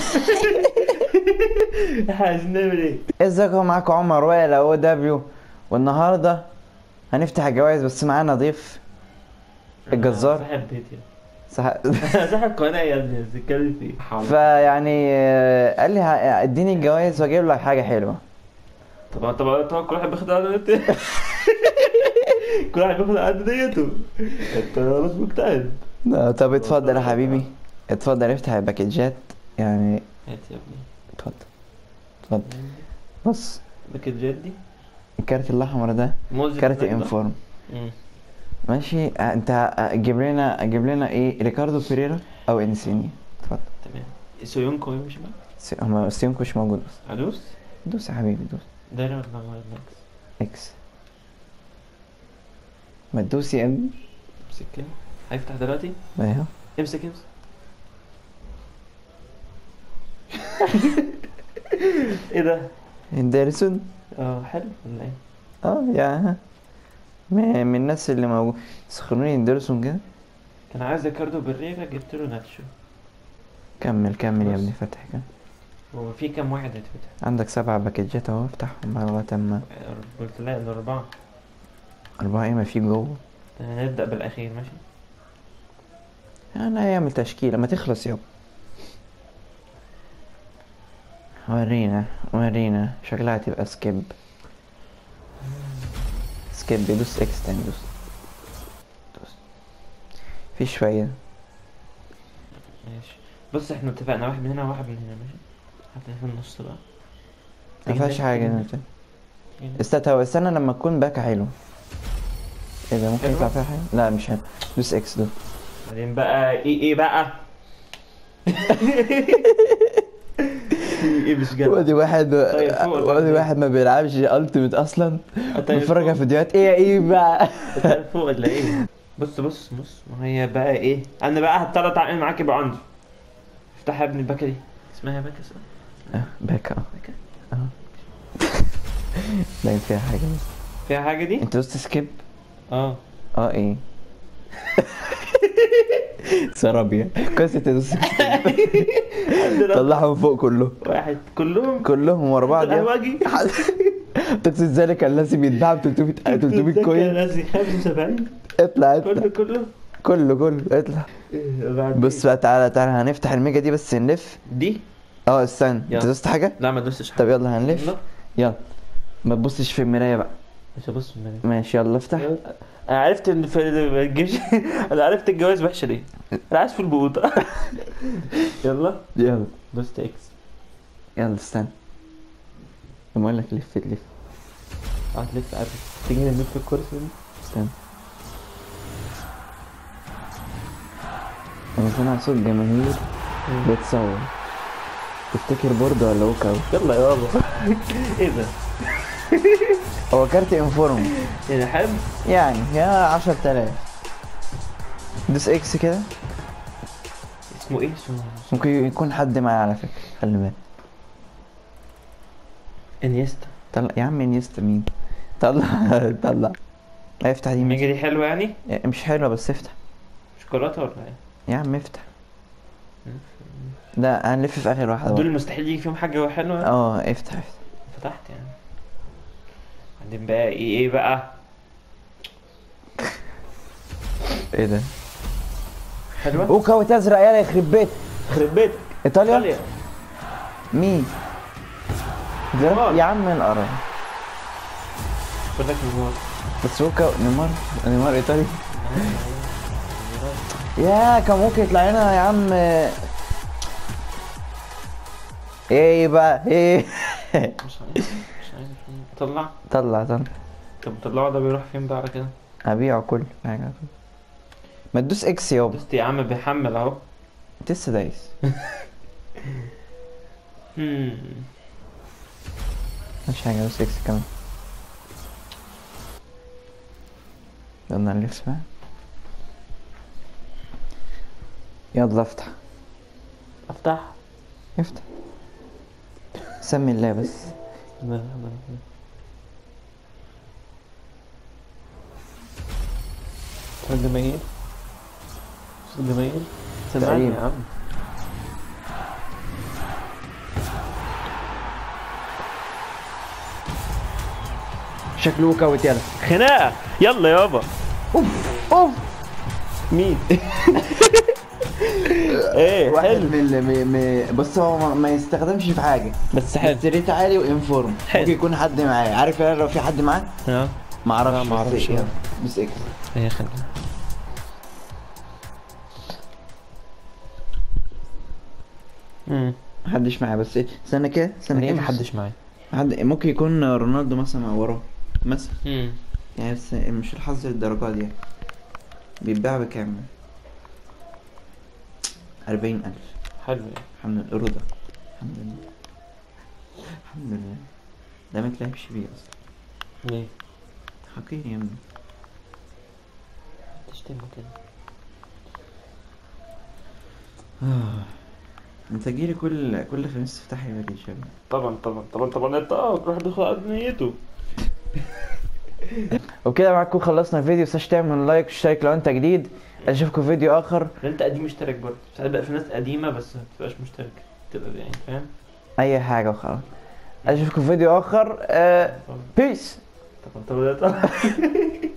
احنا عايزين نعمل ايه؟ ازيكم، معاكم عمر وائل او دبليو، والنهارده هنفتح الجوائز بس معانا ضيف الجزار. صاحب بيتي. صح... صاحب قناة يا ابني، بتتكلم في ايه؟ فيعني قال لي اديني الجوائز واجيب لك حاجه حلوه. طبعا كل واحد بياخد عدد كل واحد بياخد عدد ديته. انت خلاص مجتهد. طب اتفضل يا حبيبي، اتفضل افتح الباكجات يعني. هات يا ابني. اتفضل. بص، باكجات دي الكارت الاحمر ده كارت انفورم. ماشي، انت جيب لنا ايه، ريكاردو بيريرا او انسيني. اتفضل. تمام. سويونكو مش معاك؟ هما سيونكو مش موجود اصلا. ادوس. دوس يا حبيبي، دوس. دايره ولا ماكس؟ اكس. ما تدوس يا ابني. امسك كده. هيفتح دلوقتي. ايوه. امسك. ايه ده؟ هندرسون. حلو ولا ايه؟ يا من الناس اللي موجود سخنوني هندرسون كده. كان عايز ريكاردو بريرا، جبت له ناتشو. كمل يا ابني، فتح كده. هو في كام واحد هيتفتح؟ عندك 7 باكجات اهو، افتحهم بقى لغايه اما. قلت لا، ده 4. 4 ايه، ما في جوه. هنبدأ بالأخير، ماشي؟ انا هيعمل تشكيله ما تخلص يابا. ورينا شكلها هتبقى سكيب. دوس اكس تاني، دوس. في شويه. ماشي. بص، احنا اتفقنا واحد من هنا وواحد من هنا، ماشي؟ حتى في النص بقى. ما فيهاش حاجه. استنى لما تكون باكا حلو. ايه ده، ممكن يطلع فيها حاجه؟ لا مش حلو. دوس اكس دوس. بعدين بقى ايه بقى؟ ايه مش جد؟ وادي واحد ما بيلعبش التيمت اصلا، بيتفرج على فيديوهات. ايه بقى؟ فوق ولا ايه؟ بص ما هي بقى ايه؟ انا بقى هضطر اتعامل معاك يبقى عندي. افتح يا ابني الباكه دي. اسمها باكه صح؟ باكه. باين فيها حاجه. فيها حاجه دي؟ انت دوست سكيب؟ ايه. سرابيا كويس انت دوست سكيب. طلعهم فوق كله. كلهم ورا بعض. تقصد ذلك كان لازم يتباع ب 300 كوين. لازم 75. اطلع كله اطلع. بص بقى، تعالى هنفتح الميجا دي بس نلف دي. استنى، انت دوست حاجه؟ لا ما دوستش حاجه. طب يلا هنلف. يلا ما تبصش في المرايه بقى. مش هبص في المرايه. ماشي يلا افتح. انا عرفت ان في الجيش. انا عرفت الجواز وحشه ليه. انا عايز في البوطه. يلا دوست اكس. يلا استنى لما اقول لك لف. هتلف قبل. تيجي نلف الكرسي دي. استنى، انا سامع صوت جماهير بتصور. تفتكر بورد ولا ووك اوت؟ يلا يابا. ايه ده؟ هو كارت انفورم يعني حلو يعني يا 10000. دوس اكس كده. اسمه ايه؟ ممكن يكون حد معايا على فكره، خلي بالك. انيستا. طلع يا عم، انيستا مين؟ طلع. افتح دي. الميجا دي حلوه يعني؟ مش حلوه بس افتح. شوكولاته ولا ايه؟ يا عم افتح. لا هنلف في اخر واحده. دول المستحيل يجي فيهم حاجه حلوه. افتح. فتحت يعني. بعدين بقى ايه بقى؟ ايه ده؟ حلوه. ووك اوت ازرق، يلا يخرب بيتك. ايطاليا. مين؟ يا عم القرف. بدك نيمار. بس ووك اوت نيمار ايطالي. يا كان ممكن يطلع لنا يا عم. ايه بقى ايه؟ مش عارف. طلع. طب طلعه ده بيروح فين بقى على كده؟ هبيعه كله حاجه. ما تدوس اكس يابا. دوست يا عم، بيحمل اهو. انت لسه دايس. مش حاجه، دوس اكس كمان. يلا نلف بقى. يلا افتح. سمي الله بس. الجماهير. سمعني يا عم. شكله كوت يلا. خناقه يلا يابا. اوف مين؟ ايه واحد حلو بص هو ما يستخدمش في حاجه، بس حلو. بس ريت عالي وانفورم. حلو. ممكن يكون حد معاه، عارف يعني لو في حد معاه اه ما اعرفش. لا، ما اعرفش. بس اكس ايه خلينا. محدش معاه. بس استنى كده استنى ليه كده. محدش معايا؟ حد ممكن يكون رونالدو مثلا مع وراه مثلا. يعني بس مش الحظ للدرجة دي يعني. بيتباع بكام؟ 40,000. حلو يعني. الحمد لله رضا. الحمد لله الحمد لله. ده ما تلعبش بيه اصلا. ليه؟ حقير يا ابني. تشتمه كده. انت جيلي كل خميس تفتحي بالي شباب. طبعا انت كل واحد بياخد قد نيته. وبكده معاكم خلصنا الفيديو. متنساش تعمل لايك واشترك لو انت جديد. اشوفكم في فيديو اخر. انت قديم اشترك برضه. ساعات بقى في ناس قديمه بس ما بتبقاش مشترك، تبقى يعني فاهم. اي حاجه وخلاص. اشوفكم في فيديو اخر. بيس. طبعا